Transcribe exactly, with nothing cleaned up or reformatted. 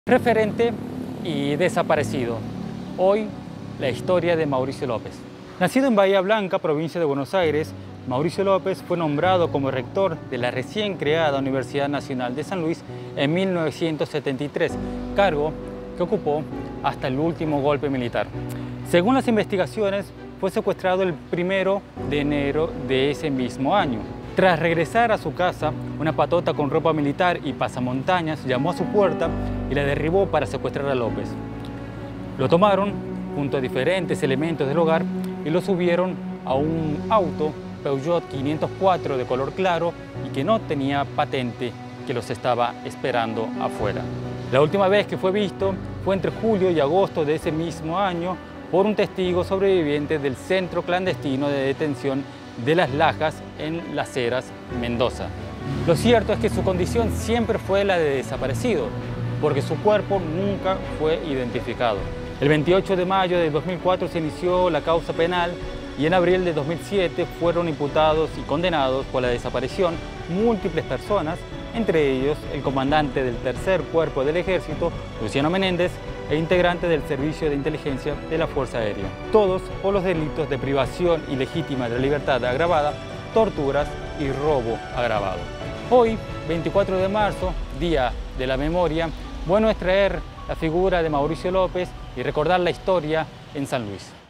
Referente y desaparecido. Hoy, la historia de Mauricio López. Nacido en Bahía Blanca, provincia de Buenos Aires, Mauricio López fue nombrado como rector de la recién creada Universidad Nacional de San Luis en mil novecientos setenta y tres, cargo que ocupó hasta el último golpe militar. Según las investigaciones, fue secuestrado el primero de enero de ese mismo año. Tras regresar a su casa, una patota con ropa militar y pasamontañas llamó a su puerta y la derribó para secuestrar a López. Lo tomaron junto a diferentes elementos del hogar y lo subieron a un auto Peugeot quinientos cuatro de color claro y que no tenía patente, que los estaba esperando afuera. La última vez que fue visto fue entre julio y agosto de ese mismo año por un testigo sobreviviente del centro clandestino de detención de Las Lajas en Las Heras, Mendoza. Lo cierto es que su condición siempre fue la de desaparecido, porque su cuerpo nunca fue identificado. El veintiocho de mayo de dos mil cuatro se inició la causa penal y en abril de dos mil siete fueron imputados y condenados por la desaparición múltiples personas, entre ellos el comandante del tercer cuerpo del ejército, Luciano Menéndez, e integrante del Servicio de Inteligencia de la Fuerza Aérea. Todos por los delitos de privación ilegítima de la libertad agravada, torturas y robo agravado. Hoy, veinticuatro de marzo, Día de la Memoria, bueno es traer la figura de Mauricio López y recordar la historia en San Luis.